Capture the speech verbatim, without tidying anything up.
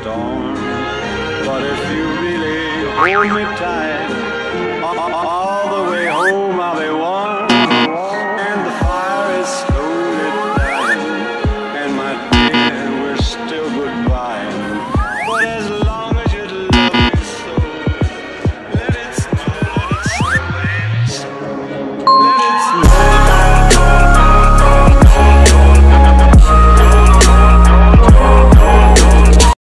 storm. But if you really hold me tight,